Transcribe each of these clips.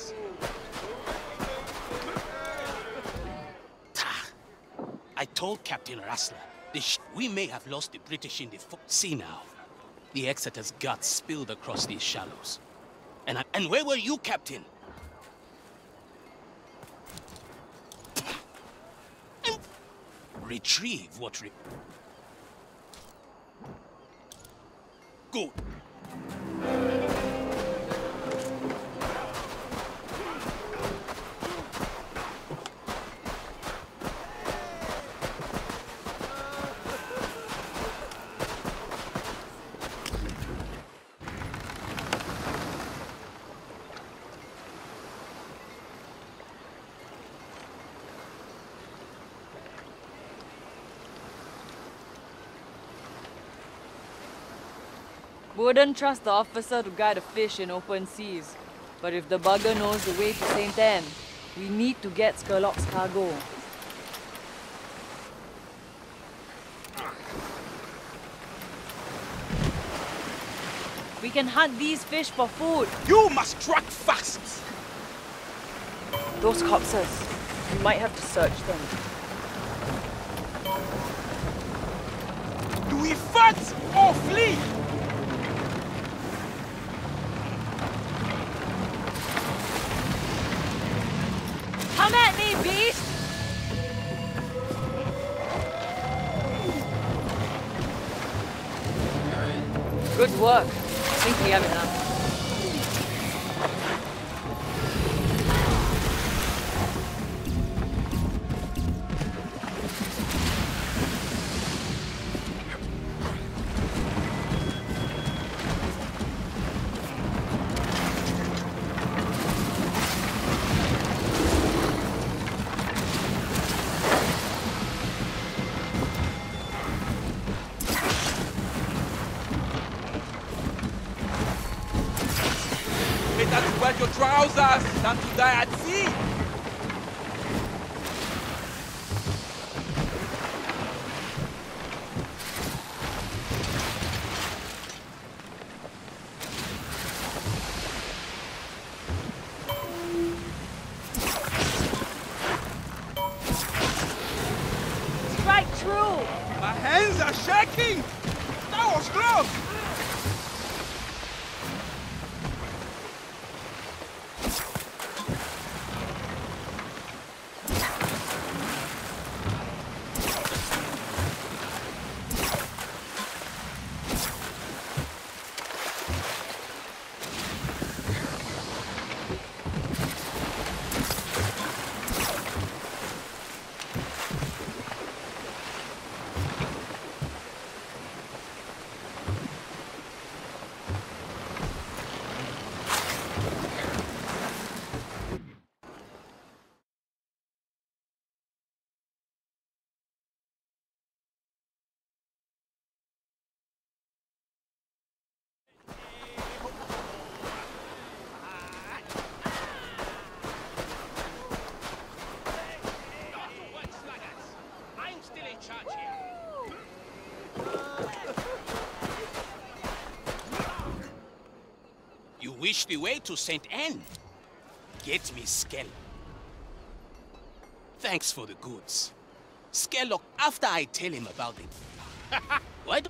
us. I told Captain Rassler, we may have lost the British in the See now, the Exeter's guts spilled across these shallows. And where were you, Captain? Retrieve what Good. Wouldn't trust the officer to guide a fish in open seas. But if the bugger knows the way to St. Anne, we need to get Skurlock's cargo. We can hunt these fish for food. You must track fast! Those corpses, we might have to search them. Do we fight or flee? Come at me, beast! Good work. I think we have enough. Better to wear your trousers than to die at sea! Strike true! My hands are shaking! That was close! You wish the way to St. Anne? Get me Skell. Thanks for the goods. Skellock, after I tell him about it. What?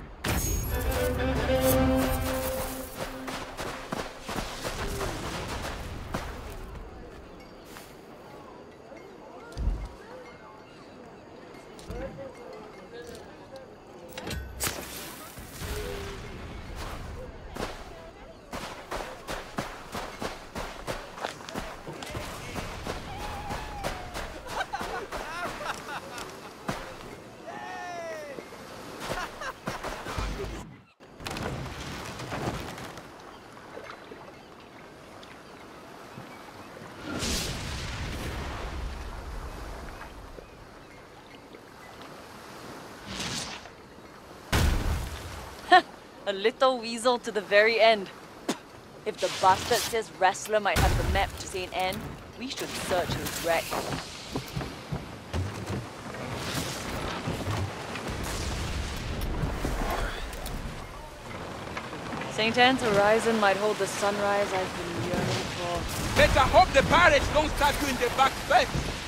A little weasel to the very end. If the bastard says Wrestler might have the map to St. Anne, we should search his wreck. St. Anne's horizon might hold the sunrise I've been yearning for. Better hope the pirates don't stab you in the back first.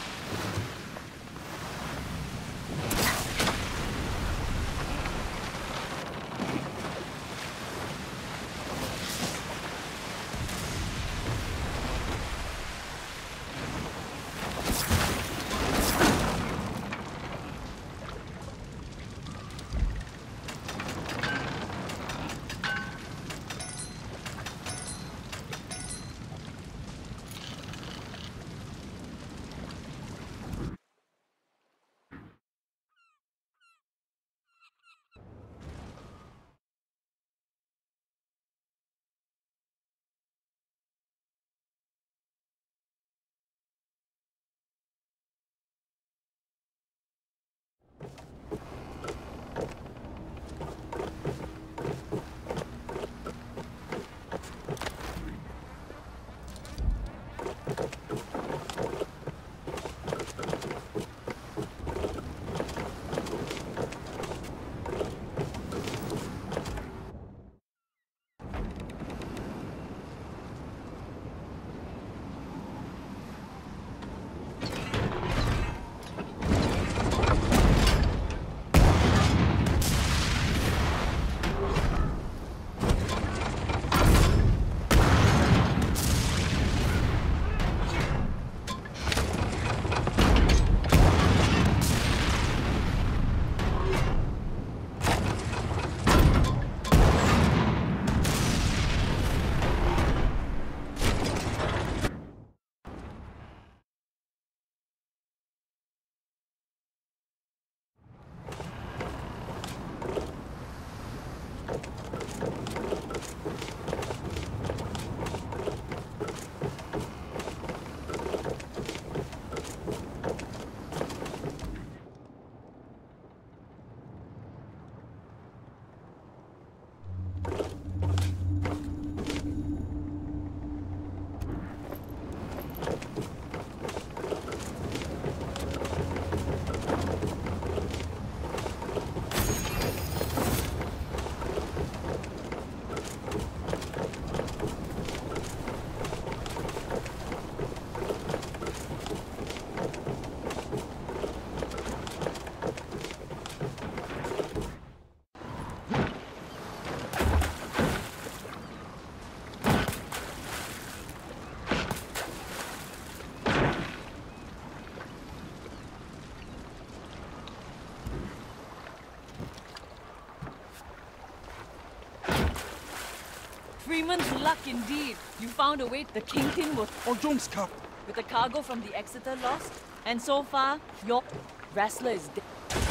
Freeman's luck indeed. You found a way. The Kingpin was Ojong's with the cargo from the Exeter lost. And so far, your wrestler is dead.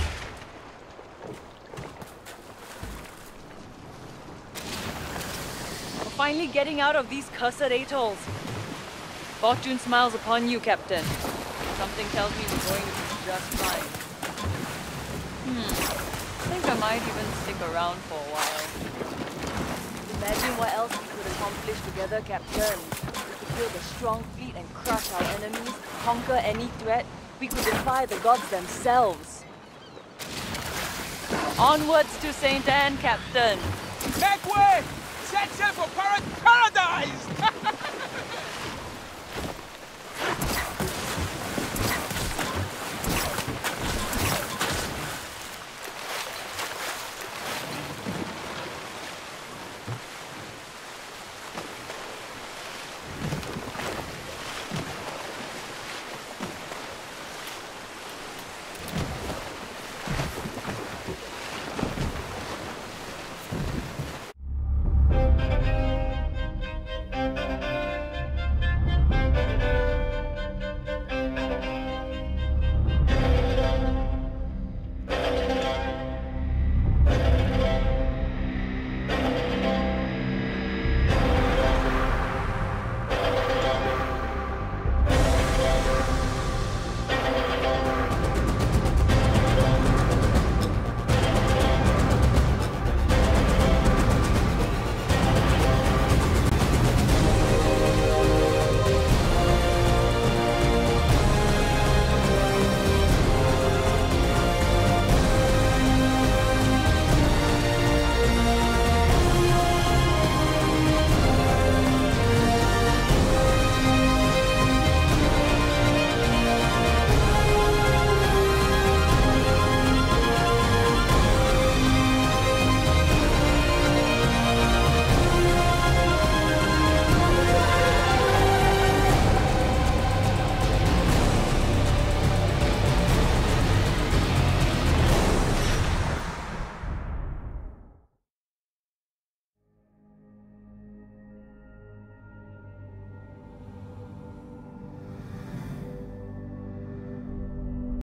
We're finally getting out of these cursed atolls. Fortune smiles upon you, Captain. Something tells me we're going to be just fine. I think I might even stick around for a while. Imagine what else we could accomplish together, Captain. We could build a strong fleet and crush our enemies, conquer any threat. We could defy the gods themselves. Onwards to St. Anne, Captain. Make way! Set sail for pirate paradise!